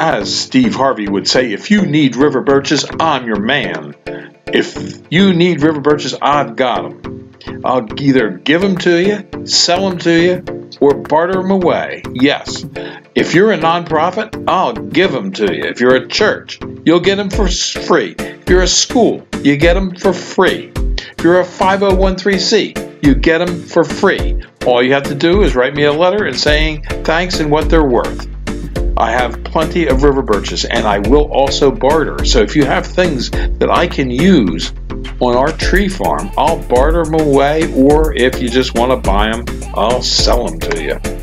As Steve Harvey would say, if you need river birches, I'm your man. If you need river birches, I've got them. I'll either give them to you, sell them to you, or barter them away. Yes, if you're a nonprofit, I'll give them to you. If you're a church, you'll get them for free. If you're a school, you get them for free. If you're a 501c, you get them for free. All you have to do is write me a letter and saying thanks and what they're worth. I have plenty of river birches, and I will also barter. So if you have things that I can use on our tree farm, I'll barter them away, or if you just want to buy them, I'll sell them to you.